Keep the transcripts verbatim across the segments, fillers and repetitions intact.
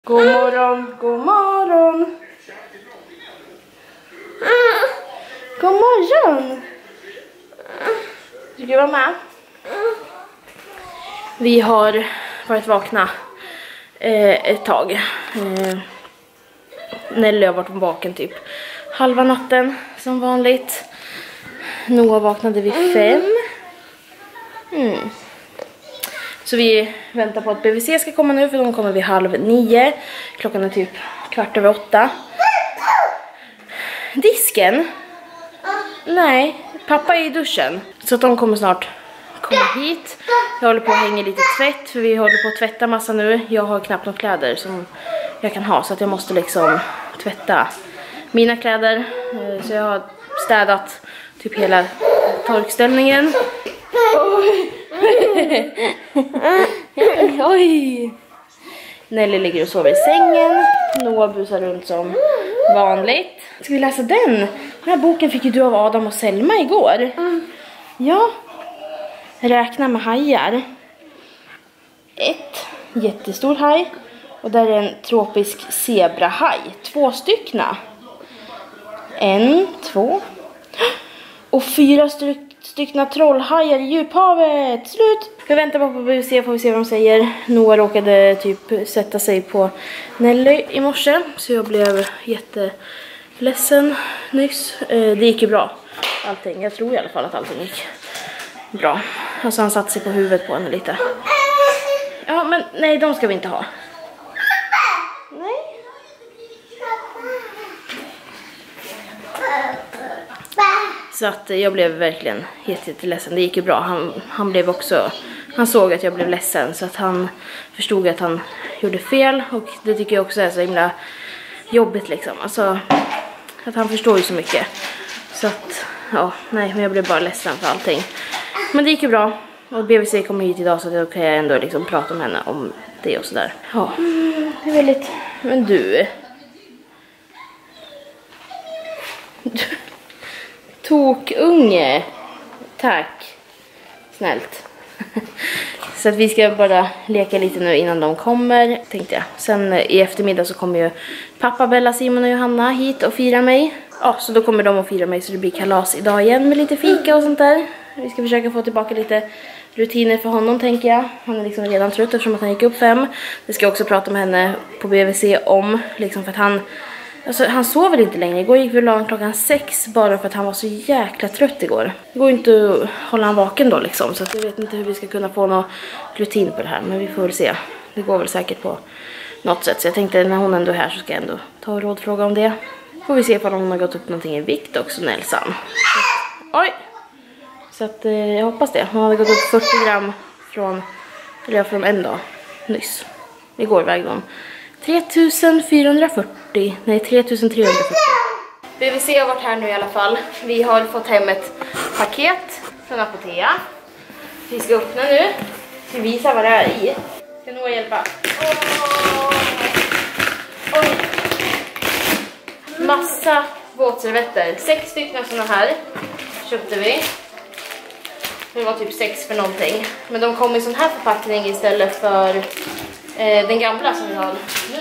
God morgon, god morgon. God morgon. Ska du vara med? Vi har varit vakna eh, ett tag. Eh, Nelly har varit vaken typ halva natten som vanligt. Noah vaknade vid fem. Mm. Så vi väntar på att B V C ska komma nu, för de kommer vid halv nio. Klockan är typ kvart över åtta. Disken? Nej, pappa är i duschen. Så att de kommer snart komma hit. Jag håller på att hänga lite tvätt, för vi håller på att tvätta massa nu. Jag har knappt några kläder som jag kan ha, så att jag måste liksom tvätta mina kläder. Så jag har städat typ hela torkställningen. Oj. Oj. Nelly ligger och sover i sängen. Noah busar runt som vanligt. Ska vi läsa den? Den här boken fick ju du av Adam och Selma igår. Mm. Ja. Räkna med hajar. Ett jättestor haj. Och där är en tropisk zebrahaj. Två styckna. En, två. Och fyra stycken. Styckna trollhajar i djuphavet. Slut. Vi väntar bara på B V C, får vi se vad de säger. Noah råkade typ sätta sig på Nelly i morse, så jag blev jätteledsen nyss. Det gick ju bra, allting. Jag tror i alla fall att allting gick bra. Alltså han satte sig på huvudet på henne lite. Ja, men nej, de ska vi inte ha. Nej. Så att jag blev verkligen jätteledsen. Det gick ju bra. Han, han blev också... Han såg att jag blev ledsen. Så att han förstod att han gjorde fel. Och det tycker jag också är så himla jobbigt liksom. Alltså... Att han förstår ju så mycket. Så att... Ja, nej. Men jag blev bara ledsen för allting. Men det gick ju bra. Och B V C kommer hit idag, så att jag kan ändå liksom prata med henne om det och sådär. Ja. Mm, det är väldigt... Men du... Tokunge. Tack. Snällt. Så att vi ska bara leka lite nu innan de kommer, tänkte jag. Sen i eftermiddag så kommer ju pappa, Bella, Simon och Johanna hit och fira mig. Ja, så då kommer de att fira mig, så det blir kalas idag igen med lite fika och sånt där. Vi ska försöka få tillbaka lite rutiner för honom, tänker jag. Han är liksom redan trött eftersom att han gick upp fem. Det ska jag också prata med henne på B V C om, liksom för att han... Alltså, han sover inte längre. Igår gick vi lag klockan sex bara för att han var så jäkla trött igår. Det går inte att hålla han vaken då liksom. Så att jag vet inte hur vi ska kunna få någon rutin på det här. Men vi får väl se. Det går väl säkert på något sätt. Så jag tänkte när hon ändå är här så ska jag ändå ta och rådfråga om det. Får vi se om hon har gått upp någonting i vikt också, Nelsan. Oj! Så att eh, jag hoppas det. Hon hade gått upp fyrtio gram från, eller ja, från en dag nyss. Igår vägde hon tre tusen fyrahundrafyrtio, nej tre tusen trehundrafyrtio. B V C har varit här nu i alla fall. Vi har fått hem ett paket från Apotea. Vi ska öppna nu. Vi visar vad det är i. Ska nog hjälpa. Oh. Oj. Massa våtservetter. Sex stycken sådana här köpte vi. Det var typ sex för någonting. Men de kom i sån här förpackning istället för eh, den gamla som vi har nu.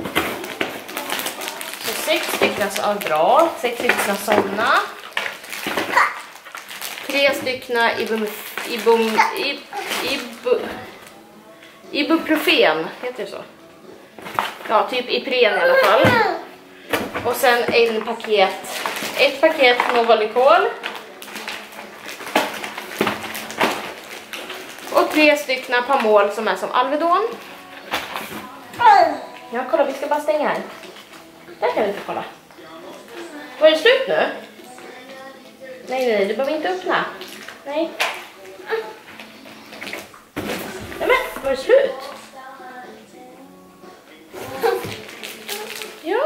Så sex stycken så är bra. Sex stycken sådana. Tre stycken ibum, ibum, ib, ibu, ibuprofen. Heter det så? Ja, typ Ipren i alla fall. Och sen en paket. Ett paket Novalucol. Och tre stycken Pamol som är som Alvedon. Ja, kolla, vi ska bara stänga här. Där kan vi inte kolla. Var det slut nu? Nej, nej, du behöver inte öppna. Nej. Nej, men, var det slut? Ja.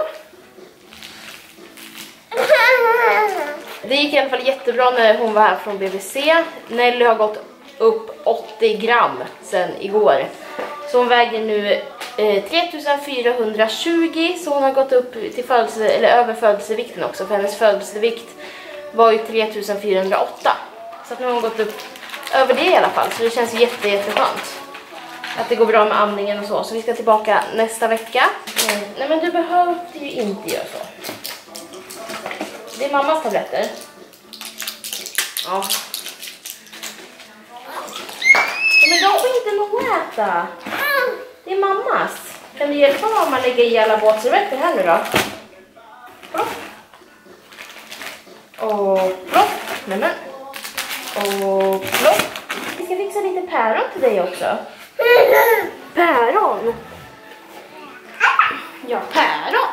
Det gick i alla fall jättebra när hon var här från B V C. Nelly har gått upp åttio gram sen igår. Så hon väger nu eh, tre tusen fyrahundratjugo. Så hon har gått upp till födelse, eller över födelsevikten också. För hennes födelsevikt var ju tre tusen fyrahundraåtta. Så att nu har hon gått upp över det i alla fall. Så det känns jätte, jätteskönt. att det går bra med amningen och så. Så vi ska tillbaka nästa vecka. Mm. Nej men du behövde ju inte göra så. Det är mammas tabletter. Ja. Men de får inte nog äta. Det är mammas. Kan du hjälpa mamma lägga i alla våtservetter här nu då? Plopp. Och plopp. Nämen. Och plopp. Vi ska fixa lite päron till dig också. Päron. Ja, päron.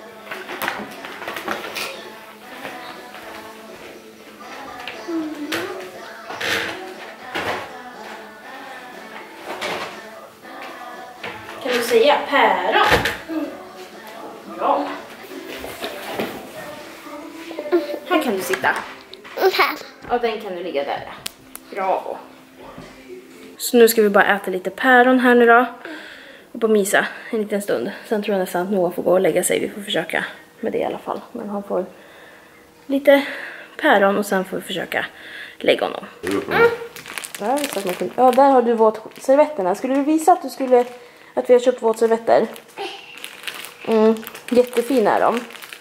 Kan du säga päron? Bra. Här kan du sitta. Och den kan du ligga där. Bra. Så nu ska vi bara äta lite päron här nu då. Och på mysa en liten stund. Sen tror jag nästan att Noah får gå och lägga sig. Vi får försöka med det i alla fall. Men han får lite päron och sen får vi försöka lägga honom. Mm. Ja, ja, där har du våtservetterna. Skulle du visa att du skulle att vi har köpt våtservetter? Mm, jättefina är de.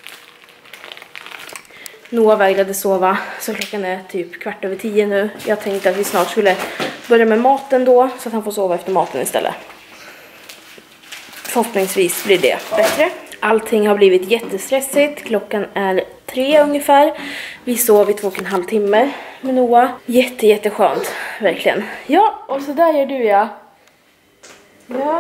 Noah vägrade sova, så klockan är typ kvart över tio nu. Jag tänkte att vi snart skulle börja med maten då, så att han får sova efter maten istället. Förhoppningsvis blir det bättre. Allting har blivit jättestressigt. Klockan är tre ungefär. Vi sov i två och en halv timme med Noah. Jätte, jätteskönt, verkligen. Ja, och så där gör du, ja. Ja.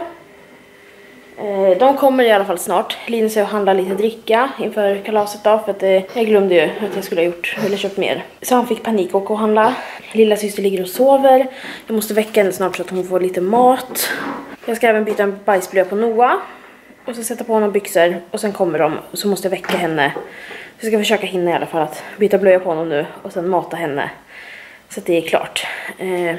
De kommer i alla fall snart. Linus och handlar lite dricka inför kalaset då, för att jag glömde ju att jag skulle ha gjort eller köpt mer. Så han fick panik och handla. Lilla syster ligger och sover. Jag måste väcka henne snart så att hon får lite mat. Jag ska även byta en bajsblöja på Noah. Och så sätta på honom byxor. Och sen kommer de. Och så måste jag väcka henne. Så jag ska försöka hinna i alla fall att byta blöja på honom nu. Och sen mata henne. Så att det är klart. Eh...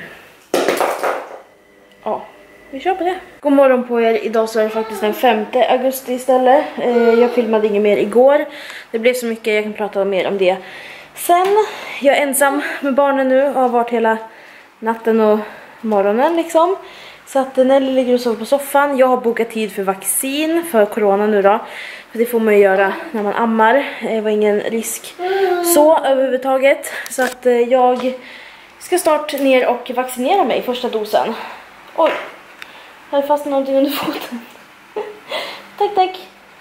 Ja. Vi kör på det. God morgon på er. Idag så är det faktiskt den femte augusti istället. Eh, jag filmade inget mer igår. Det blev så mycket, jag kan prata mer om det sen. Jag är ensam med barnen nu och har varit hela natten och morgonen liksom. Så att Nelly ligger och sover på soffan. Jag har bokat tid för vaccin för corona nu då. För det får man ju göra när man ammar. Det var ingen risk så överhuvudtaget. Så att eh, jag ska snart ner och vaccinera mig första dosen. Oj. Jag hade fast någonting under foten. Tack, tack.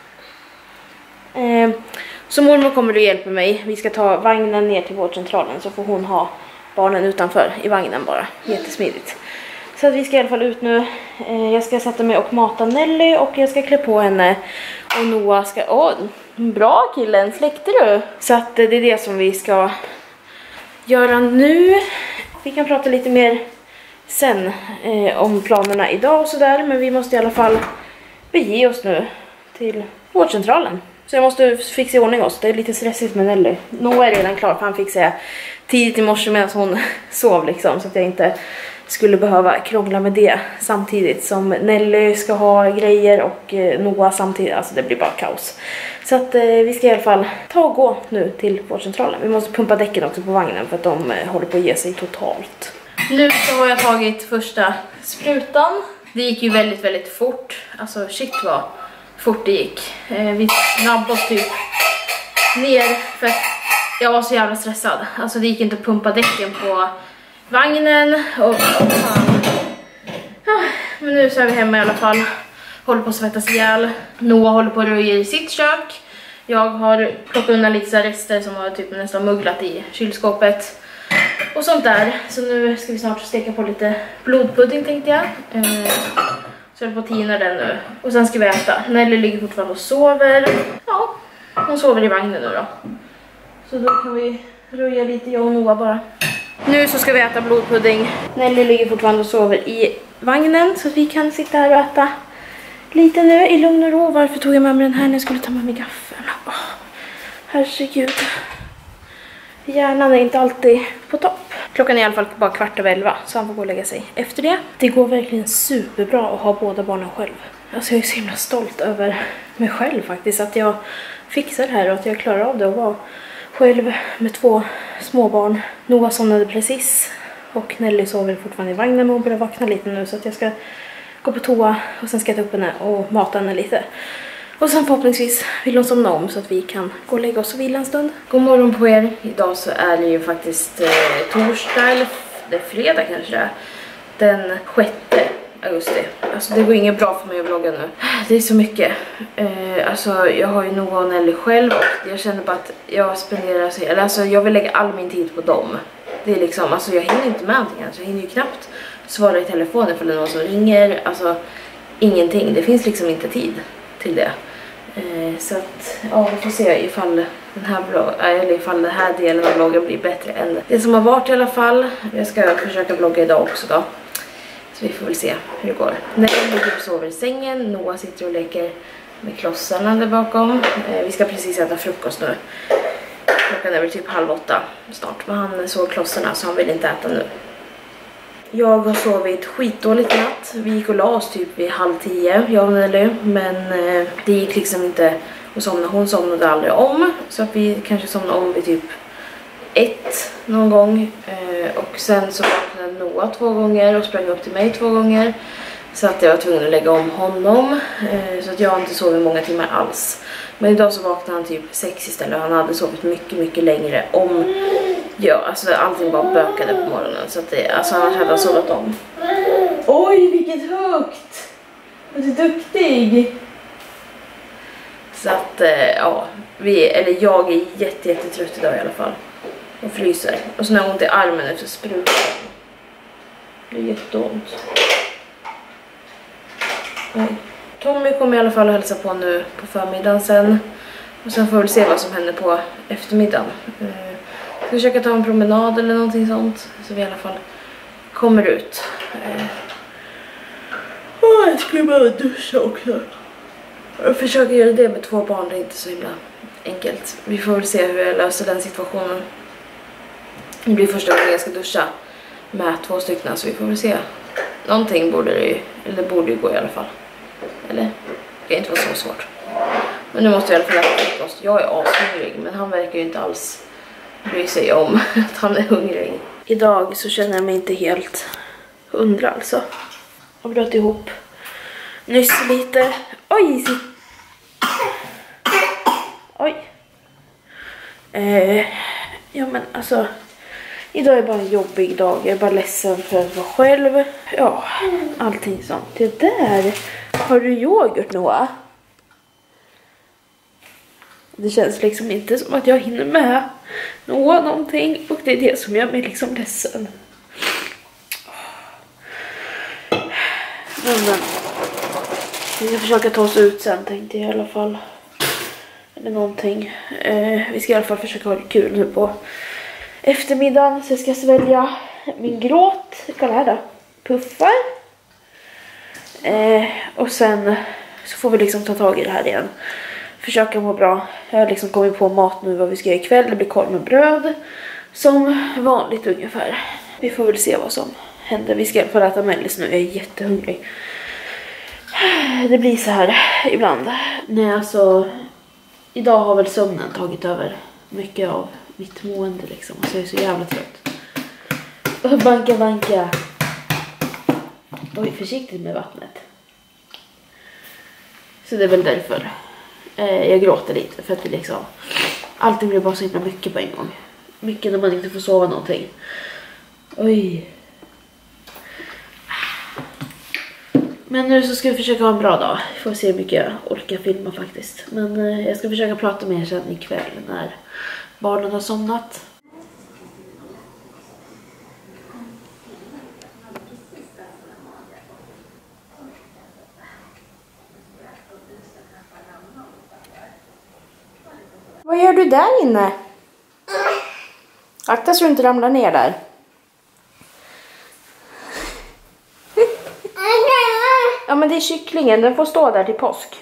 Eh, så mormor kommer och hjälper mig. Vi ska ta vagnen ner till vårdcentralen. Så får hon ha barnen utanför i vagnen bara. Jättesmidigt. Så att vi ska i alla fall ut nu. Eh, jag ska sätta mig och mata Nelly. Och jag ska klä på henne. Och Noah ska... Åh, bra killen. Släckte du? Så att eh, det är det som vi ska göra nu. Vi kan prata lite mer sen eh, om planerna idag och sådär. Men vi måste i alla fall bege oss nu till vårdcentralen. Så jag måste fixa i ordning oss. Det är lite stressigt med Nelly. Noah är redan klar för han fick säga tidigt i morse medan hon sov liksom. Så att jag inte skulle behöva krångla med det samtidigt som Nelly ska ha grejer och eh, Noah samtidigt. Alltså det blir bara kaos. Så att eh, vi ska i alla fall ta och gå nu till vårdcentralen. Vi måste pumpa däcken också på vagnen för att de eh, håller på att ge sig totalt. Nu så har jag tagit första sprutan. Det gick ju väldigt, väldigt fort. Alltså shit vad fort det gick. Eh, vi snabbade oss typ ner för att jag var så jävla stressad. Alltså det gick inte att pumpa däcken på vagnen. Och, och fan. Ja, men nu så är vi hemma i alla fall. Håller på att svettas ihjäl. Noah håller på att röja i sitt kök. Jag har plockat undan lite så här rester som har typ nästan mugglat i kylskåpet. Och sånt där. Så nu ska vi snart steka på lite blodpudding tänkte jag. Eh, så jag är på tina den nu. Och sen ska vi äta. Nelly ligger fortfarande och sover. Ja, hon sover i vagnen nu då. Så då kan vi röja lite, jag och Noah bara. Nu så ska vi äta blodpudding. Nelly ligger fortfarande och sover i vagnen. Så vi kan sitta här och äta lite nu i lugn och ro. Varför tog jag med mig den här när jag skulle ta med mig gaffeln? Oh, herregud. Hjärnan är inte alltid på topp. Klockan är i alla fall bara kvart över elva. Så han får gå och lägga sig efter det. Det går verkligen superbra att ha båda barnen själv. Alltså jag är så himla stolt över mig själv faktiskt. Att jag fixar det här och att jag klarar av det att vara själv med två småbarn. Noah somnade precis. Och Nelly sover fortfarande i vagnen men hon börjar vakna lite nu. Så att jag ska gå på toa och sen ska jag ta upp henne och mata henne lite. Och sen förhoppningsvis vill hon somna om så att vi kan gå och lägga oss och vila en stund. God morgon på er. Idag så är det ju faktiskt eh, torsdag eller det är fredag kanske det är. Den sjätte augusti. Alltså det går inget bra för mig att vlogga nu. Det är så mycket. Eh, alltså jag har ju Noah och Nelly själv och jag känner bara att jag spenderar sig, eller alltså jag vill lägga all min tid på dem. Det är liksom, alltså jag hinner inte med allting. Alltså jag hinner ju knappt svara i telefonen för det är någon som ringer. Alltså ingenting. Det finns liksom inte tid till det. Eh, så att, ja, vi får se ifall den här vloggen, eller ifall den här delen av vloggen blir bättre än det som har varit i alla fall. Jag ska försöka vlogga idag också då. Så vi får väl se hur det går. När jag ligger och sover i sängen, Noah sitter och leker med klossarna där bakom. Eh, vi ska precis äta frukost nu. Klockan är väl typ halv åtta snart. Men han såg klossarna så han vill inte äta nu. Jag har sovit skitdåligt i natt. Vi gick och la oss typ vid halv tio, jag och Nelly. Men eh, det gick liksom inte att somna. Hon somnade aldrig om. Så att vi kanske somnade om vid typ ett någon gång. Eh, och sen så vaknade Noah två gånger och sprang upp till mig två gånger. Så att jag var tvungen att lägga om honom. Eh, så att jag har inte sovit många timmar alls. Men idag så vaknade han typ sex istället. Han hade sovit mycket, mycket längre om... Ja, alltså allting bara bökade på morgonen. Så att det, alltså annars hade han sovit om. Oj, vilket högt! Du är duktig! Så att, eh, ja. Vi, eller jag är jätte, jätte trött idag i alla fall. Och fryser. Och så har jag ont i armen efter sprutan. Det är jätteont. Oj. Tommy kommer i alla fall att hälsa på nu på förmiddagen sen. Och sen får vi se vad som händer på eftermiddagen. Uh, ska försöka ta en promenad eller någonting sånt. Så vi i alla fall kommer ut. Uh. Oh, jag skulle bara duscha också. Jag försöker göra det med två barn, det är inte så himla enkelt. Vi får väl se hur jag löser den situationen. Det blir första gången jag ska duscha med två stycken, så vi får väl se. Någonting borde det ju, eller det borde ju gå i alla fall. Eller? Det kan inte vara så svårt. Men nu måste jag i alla fall äta frukost. Jag är ashungrig, men han verkar ju inte alls bry sig om att han är hungrig. Idag så känner jag mig inte helt hundra alltså. Jag har bröt ihop nyss lite. Oj! Oj. Eh, ja men alltså... Idag är bara en jobbig dag. Jag är bara ledsen för att vara själv. Ja, allting sånt. Det där. Har du yoghurt, Noah? Det känns liksom inte som att jag hinner med Noah någonting. Och det är det som gör mig liksom ledsen. Men, men. Vi ska försöka ta oss ut sen, tänkte jag i alla fall. Eller någonting. Eh, vi ska i alla fall försöka ha det kul nu på eftermiddagen, så jag ska svälja min gråt. Kolla här då. Puffar. Eh, och sen så får vi liksom ta tag i det här igen. Försöka må bra. Jag har liksom kommit på mat nu vad vi ska göra ikväll. Det blir korv med bröd. Som vanligt ungefär. Vi får väl se vad som händer. Vi ska i alla fall äta mellis nu. Jag är jättehungrig. Det blir så här ibland. Nej, alltså. Idag har väl sömnen tagit över mycket av mitt mående liksom. Alltså jag är så jävla trött. Banka, banka. Oj, försiktigt med vattnet. Så det är väl därför eh, jag gråter lite. För att det liksom, allting blir bara så himla mycket på en gång. Mycket när man inte får sova någonting. Oj. Men nu så ska vi försöka ha en bra dag. Vi får se hur mycket jag orkar filma faktiskt. Men eh, jag ska försöka prata med er sen ikväll när barnen har somnat. Vad gör du där inne? Akta så du inte ramlar ner där. Ja, men det är kycklingen. Den får stå där till påsk.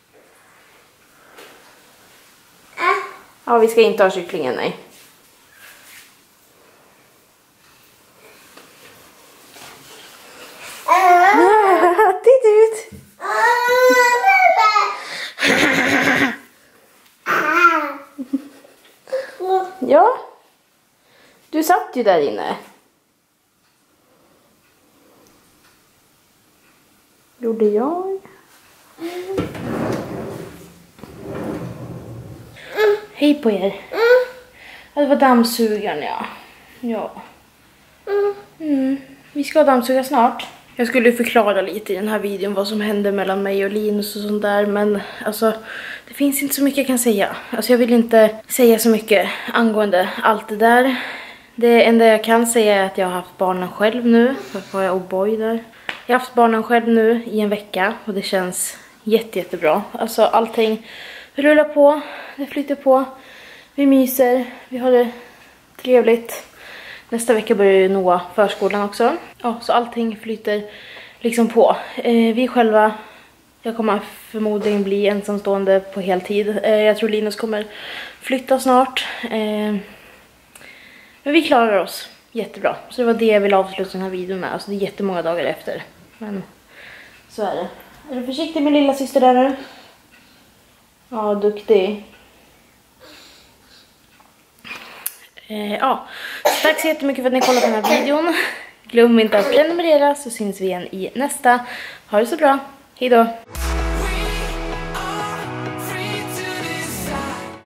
Ja, vi ska inte ha kycklingen, nej. Titta ut. Ja. Du satt ju där inne. gjorde jag. Hej på er. Ja, det var dammsugaren, ja. Ja. Mm. Vi ska dammsuga snart. Jag skulle förklara lite i den här videon vad som hände mellan mig och Linus och sånt där. Men alltså, det finns inte så mycket jag kan säga. Alltså jag vill inte säga så mycket angående allt det där. Det enda jag kan säga är att jag har haft barnen själv nu. Varför har jag O'boy där? Jag har haft barnen själv nu i en vecka. Och det känns jätte, jättebra. Alltså allting rullar på. Det flyter på. Vi myser. Vi har det trevligt. Nästa vecka börjar ju Noah förskolan också. Ja, så allting flyter liksom på. Eh, vi själva, jag kommer förmodligen bli ensamstående på heltid. Eh, jag tror Linus kommer flytta snart. Eh, men vi klarar oss jättebra. Så det var det jag ville avsluta den här videon med. Alltså det är jättemånga dagar efter. Men så är det. Är du försiktig med lilla syster där nu? Ja, duktig. Eh, ja, så tack så jättemycket för att ni kollade på den här videon. Glöm inte att prenumerera så syns vi igen i nästa. Ha det så bra. Hej då!